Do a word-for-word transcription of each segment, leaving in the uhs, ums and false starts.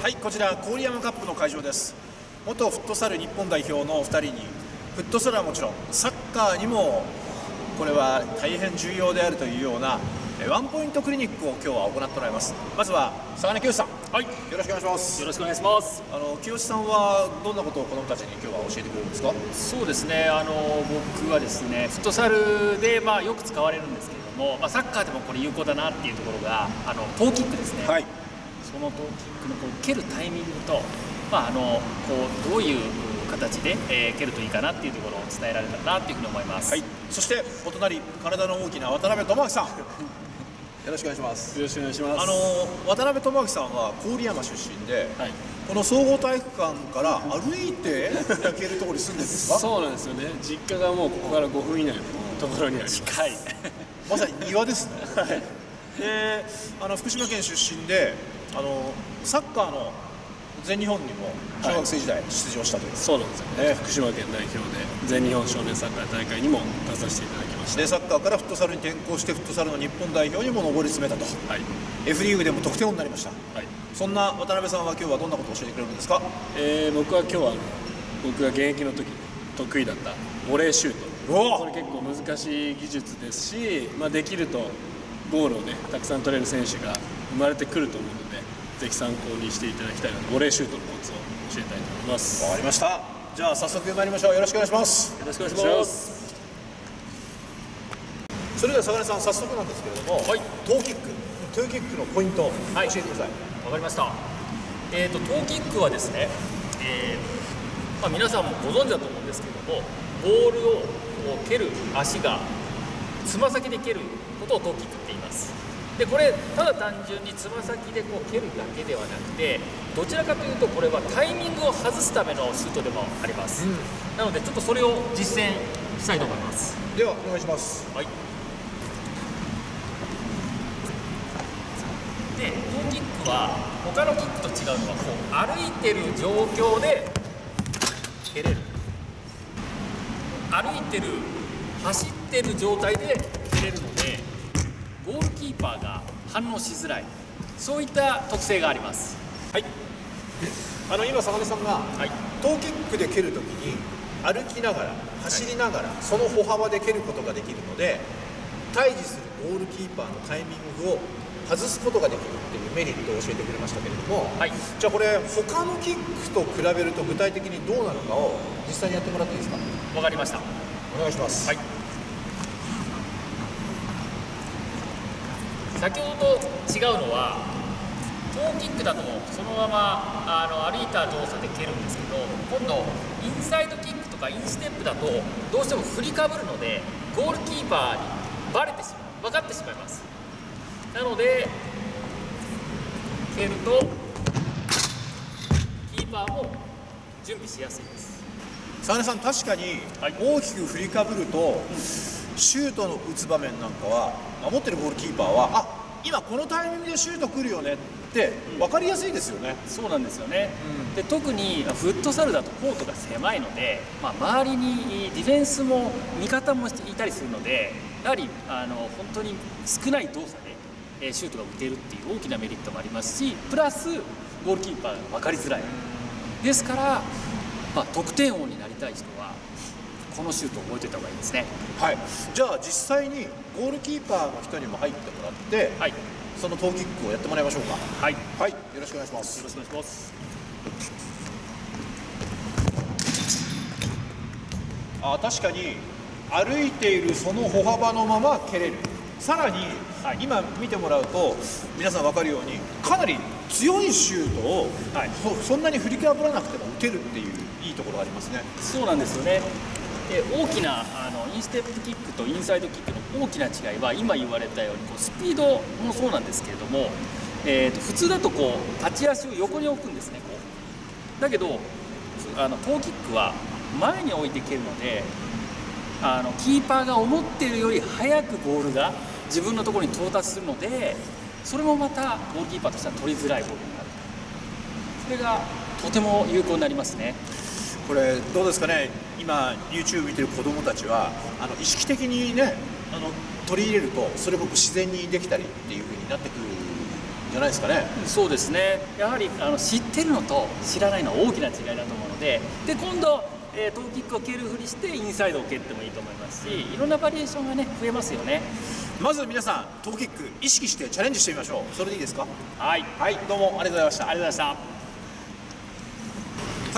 はい、こちら郡山カップの会場です。元フットサル日本代表のふたりに、フットサルはもちろんサッカーにもこれは大変重要であるというようなワンポイントクリニックを今日は行っておられます。まずは相根清さん、はい、よろしくお願いします。 よろしくお願いします。 あの清さんはどんなことを子どもたちに今日は教えてくれるんですか？ そうですね、あの僕はですねフットサルで、まあ、よく使われるんですけれども、まあ、サッカーでもこれ有効だなっていうところがあのトーキックですね。はい、そのトーキックのこう蹴るタイミングと、まあ、あのこうどういう形で、えー、蹴るといいかなっていうところを伝えられたらなっていうふうに思います。はい、 そしてお隣、体の大きな渡辺智明さんよろしくお願いします。 よろしくお願いします。 あの渡辺智明さんは郡山出身で、はい、この総合体育館から歩いて行けるところに住んでるんですか？ そうなんですよね。実家がもうここからごふん以内のところにあります。 近いまさに庭ですね。はい、であの福島県出身であのサッカーの全日本にも小学生時代出場したという、はい、 そうなんですよね、えー、福島県代表で全日本少年サッカー大会にも出させていただきました。 でサッカーからフットサルに転向してフットサルの日本代表にも上り詰めたと、はい、F リーグでも得点王になりました。はい、そんな渡辺さんは今日はどんなことを教えてくれるんですか？ えー、僕は今日は僕が現役の時得意だったボレーシュート、これ結構難しい技術ですし、まあ、できるとゴールをねたくさん取れる選手が生まれてくると思うので、ぜひ参考にしていただきたいのでボレーシュートのコツを教えたいと思います。 わかりました。じゃあ早速参りましょう。よろしくお願いします。 よろしくお願いします。 それでは相根さん、早速なんですけれども、はい、トーキックトーキックのポイントを教えてください。 わかりました。えーとトーキックはですね、えーまあ、皆さんもご存知だと思うんですけれども、ボールをこう蹴る足がつま先で蹴ることをトーキックって言います。でこれただ単純につま先でこう蹴るだけではなくて、どちらかというとこれはタイミングを外すためのシュートでもあります。うん、なのでちょっとそれを実践したいと思います。 ではお願いします。はい、 でトーキックは他のキックと違うのは、こう歩いてる状況で蹴れる、歩いてる走ってる状態で蹴れるので、ゴールキーパーが反応しづらい、そういった特性があります。 はい、あの今相根さんが、はい、トーキックで蹴るときに歩きながら走りながら、はい、その歩幅で蹴ることができるので、対峙するゴールキーパーのタイミングを外すことができるっていうメリットを教えてくれましたけれども、はい、じゃあこれ他のキックと比べると具体的にどうなのかを実際にやってもらっていいですか？ わかりました。 お願いします。はい、 先ほどと違うのは、トーキックだとそのままあの歩いた動作で蹴るんですけど、今度インサイドキックとかインステップだとどうしても振りかぶるので、ゴールキーパーにバレてしまう、分かってしまいます。なので蹴るとキーパーも準備しやすいです。 相根さん、確かに大きく振りかぶると、シュートの打つ場面なんかは守ってるゴールキーパーは、あ、今このタイミングでシュート来るよねって分かりやすいですよね。 うん、そうなんですよね。うん、で特にフットサルだとコートが狭いので、まあ、周りにディフェンスも味方もいたりするので、やはりあの本当に少ない動作でシュートが打てるっていう大きなメリットもありますし、プラスゴールキーパーが分かりづらいですから、まあ、得点王になりたい人はこのシュートを覚えておいた方がいいですね。はい、 じゃあ実際にゴールキーパーの人にも入ってもらって、はい、そのトーキックをやってもらいましょうか。はい、はい、よろしくお願いします。 よろしくお願いします。 あ、確かに歩いているその歩幅のまま蹴れる。さらに、はい、今見てもらうと皆さん分かるように、かなり強いシュートを、はい、そ, そんなに振りかぶらなくても打てるっていういいところがありますね。 そうなんですよね。で大きなあのインステップキックとインサイドキックの大きな違いは、今言われたようにこうスピードもそうなんですけれども、えー、と普通だとこう立ち足を横に置くんですね。こうだけどあのトーキックは前に置いて蹴るので、あのキーパーが思っているより早くボールが自分のところに到達するので、それもまたゴールキーパーとしては取りづらいボールになる。それがとても有効になりますね。 これどうですかね、今 YouTube 見てる子どもたちはあの意識的にね、あの取り入れるとそれ僕自然にできたりっていう風になってくるんじゃないですかね。 そうですね、やはりあの知ってるのと知らないのは大きな違いだと思うので、で今度、えー、トーキックを蹴るふりしてインサイドを蹴ってもいいと思いますし、いろんなバリエーションがね増えますよね。 まず皆さんトーキック意識してチャレンジしてみましょう。それでいいですか？ はい、 はい、どうもありがとうございました。 ありがとうございました。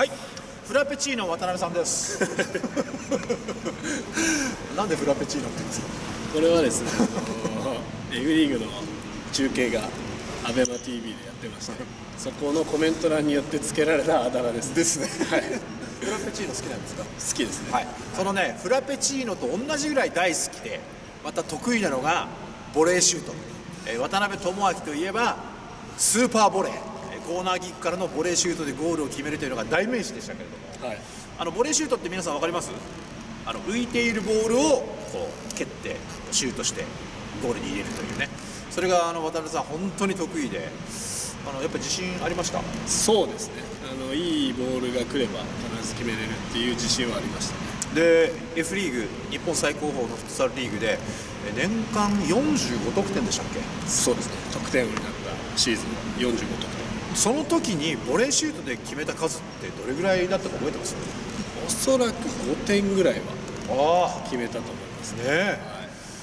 はい、フラペチーノ渡辺さんです。なんでフラペチーノって言うんですか？ これはですね、エグリーグの中継がアベマ ティービー でやってまして、そこのコメント欄によって付けられたあだ名です。 ですね。 はい。 フラペチーノ好きなんですか？ 好きですね。 はい。そのね、フラペチーノと同じぐらい大好きで、また得意なのがボレーシュート。えー、渡辺智章といえばスーパーボレー、えー、コーナーキックからのボレーシュートでゴールを決めるというのが代名詞でしたけれども、はい、あのボレーシュートって皆さん分かります？あの浮いているボールをこう蹴ってシュートしてゴールに入れるというね、それがあの渡辺さん本当に得意で、あのやっぱり自信ありました？ そうですね、あのいいボールが来れば必ず決めれるっていう自信はありましたね。 で F リーグ日本最高峰のフットサルリーグで年間よんじゅうごとくてんでしたっけ？ そうですね、得点王になったシーズンよんじゅうごとくてん。 その時にボレーシュートで決めた数ってどれぐらいだったか覚えてます？ おそらくごてんぐらいはあ決めたと思いますね。 ね、 はい、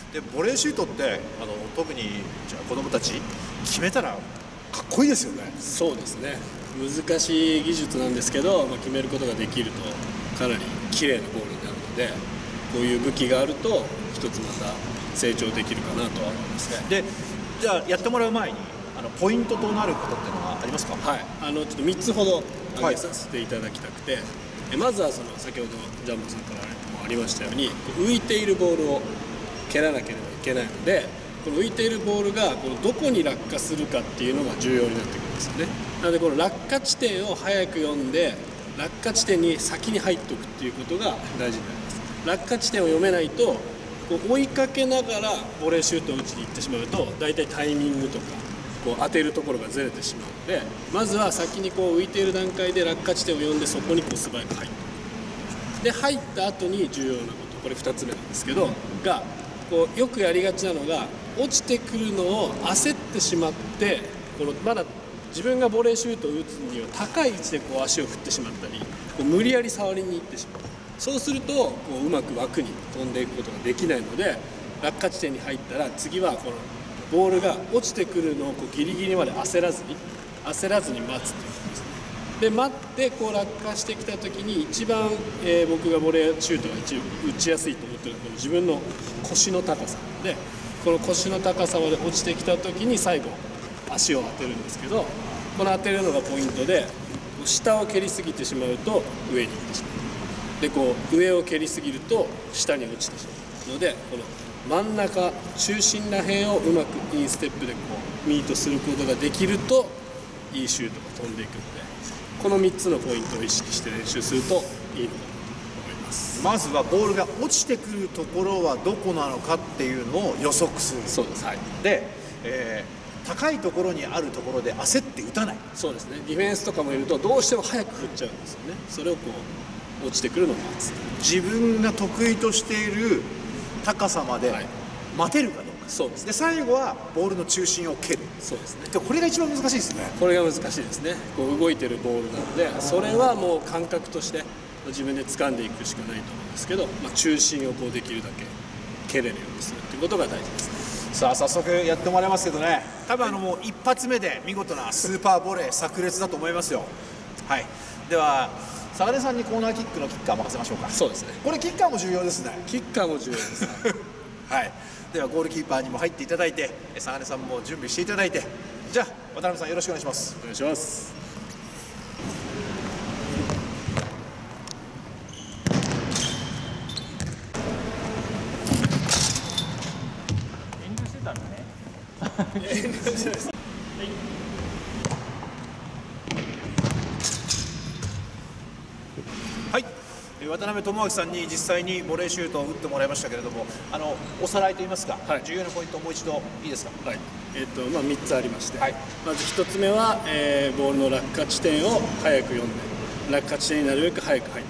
でボレーシュートってあの特にじゃあ子供たち決めたらかっこいいですよね。 そうですね、難しい技術なんですけど、まあ、決めることができるとかなり綺麗なゴールになるので、こういう武器があると一つまた成長できるかなとは思いますね。 でじゃあやってもらう前にあのポイントとなることっていうのはありますか？ はい、あのちょっとみっつほど挙げさせていただきたくて、はい、えまずはその先ほどジャンボさんからもありましたように、浮いているボールを蹴らなければいけないので、この浮いているボールがこのどこに落下するかっていうのが重要になってくるんですよね。なのでこの落下地点を早く読んで、落下地点に先に入っておくっていうことが大事になります。落下地点を読めないと、こう追いかけながらボレーシュートを打ちに行ってしまうと、大体タイミングとかこう当てるところがずれてしまうので、まずは先にこう浮いている段階で落下地点を読んで、そこにこう素早く入っておく。で入った後に重要なこと、これふたつめなんですけどが、こうよくやりがちなのが、落ちてくるのを焦ってしまって、このまだ自分がボレーシュートを打つには高い位置でこう足を振ってしまったり、こう無理やり触りに行ってしまう。そうするとこううまく枠に飛んでいくことができないので、落下地点に入ったら次はこのボールが落ちてくるのをこうギリギリまで焦らずに焦らずに待つということですね。で待ってこう落下してきた時に一番、えー、僕がボレーシュートが一打ちやすいと思っているのは、この自分の腰の高さで、この腰の高さまで落ちてきた時に最後足を当てるんですけど、この当てるのがポイントで、下を蹴りすぎてしまうと上に行ってしまう。でこう上を蹴りすぎると下に落ちてしまうので、この真ん中中心ら辺をうまくインステップでこうミートすることができると、いいシュートが飛んでいくので、このみっつのポイントを意識して練習するといいのかなと思います。 まずはボールが落ちてくるところはどこなのかっていうのを予測する。 そうです、はい、 で、えー、高いところにあるところで焦って打たない。 そうですね、ディフェンスとかもいるとどうしても早く振っちゃうんですよね。それをこう落ちてくるのを待つ。 自分が得意としている高さまで待てるかどうか、はい、 そうですね。 で最後はボールの中心を蹴る。 そうですね。 でこれが一番難しいですね。 これが難しいですね。こう動いてるボールなので、それはもう感覚として自分で掴んでいくしかないと思うんですけど、まあ、中心をこうできるだけ蹴れるようにするということが大事ですね。 さあ早速やってもらいますけどね、多分あのもう一発目で見事なスーパーボレー炸裂だと思いますよ。はい、では坂根さんにコーナーキックのキッカー任せましょうか。 そうですね、 これキッカーも重要ですね。 キッカーも重要です、ね、 はい、ではゴールキーパーにも入っていただいて、坂根さんも準備していただいて、じゃあ渡辺さんよろしくお願いします。 お願いします。 遠慮してたんだね。 遠慮してないです。 はい、渡辺智章さんに実際にボレーシュートを打ってもらいましたけれども、あのおさらいといいますか、はい、重要なポイントをもう一度いいですか。 はい、えーとまあ、みっつありまして、はい、まずひとつめは、えー、ボールの落下地点を早く読んで、落下地点になるべく早く入って、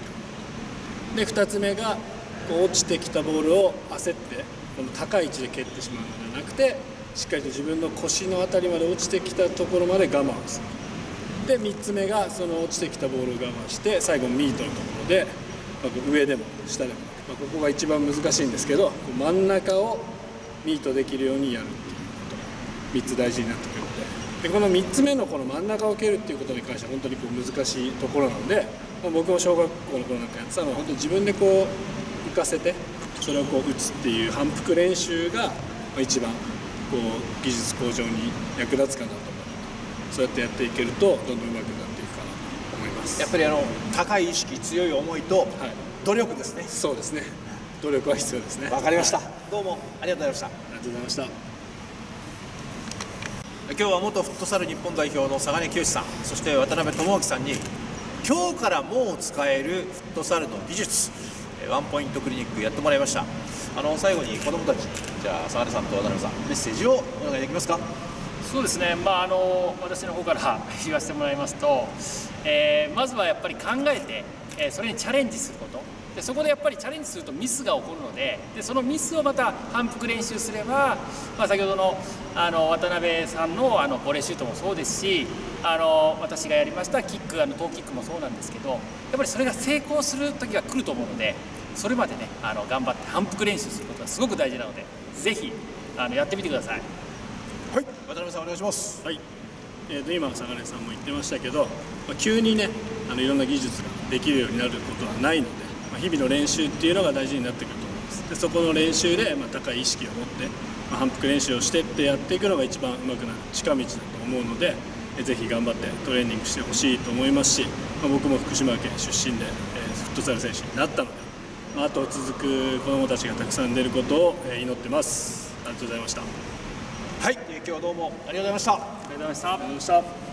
でふたつめがこう落ちてきたボールを焦ってこの高い位置で蹴ってしまうのではなくて、 しっかりと自分の腰の辺りまで落ちてきたところまで我慢をする。でみっつめがその落ちてきたボールを我慢して最後ミートのところで、まあ、上でも下でも、まあ、ここが一番難しいんですけど、真ん中をミートできるようにやるっていうことがみっつ大事になってくるので、でこのみっつめのこの真ん中を蹴るっていうことに関しては本当にこう難しいところなので、まあ、僕も小学校の頃なんかやってたのは本当に自分でこう浮かせてそれをこう打つっていう反復練習が一番こう技術向上に役立つかなと思う。そうやってやっていけるとどんどん上手くなっていくかなと思います。 やっぱりあの高い意識、強い思いと努力ですね。 はい、そうですね。努力は必要ですね。 わかりました。どうもありがとうございました。 ありがとうございました。 今日は元フットサル日本代表の佐賀根清さん、そして渡辺智明さんに今日からもう使えるフットサルの技術、ワンポイントクリニックやってもらいました。あの最後に子どもたちにじゃあ佐賀根さんと渡辺さんメッセージをお願いできますか。 そうですね、まあ、あの私の方から言わせてもらいますと、えー、まずはやっぱり考えて、えー、それにチャレンジすること。でそこでやっぱりチャレンジするとミスが起こるので、でそのミスをまた反復練習すれば、まあ、先ほどのあの渡辺さんのあのボレーシュートもそうですし、あの私がやりましたキック、あのトーキックもそうなんですけど、やっぱりそれが成功する時が来ると思うので、それまでねあの頑張って反復練習することがすごく大事なので、ぜひあのやってみてください。 はい、渡辺さんお願いします。 はい、えー、と今佐賀根さんも言ってましたけど、まあ、急にねあのいろんな技術ができるようになることはないので、まあ、日々の練習っていうのが大事になってくると思います。でそこの練習で、まあ、高い意識を持って、まあ、反復練習をしてってやっていくのが一番うまくなる近道だと思うので、えー、ぜひ頑張ってトレーニングしてほしいと思いますし、まあ、僕も福島県出身で、えー、フットサル選手になったので、まあ、あと続く子どもたちがたくさん出ることを、えー、祈ってます。ありがとうございました。 はい、今日はどうもありがとうございました。 ありがとうございました。 ありがとうございました。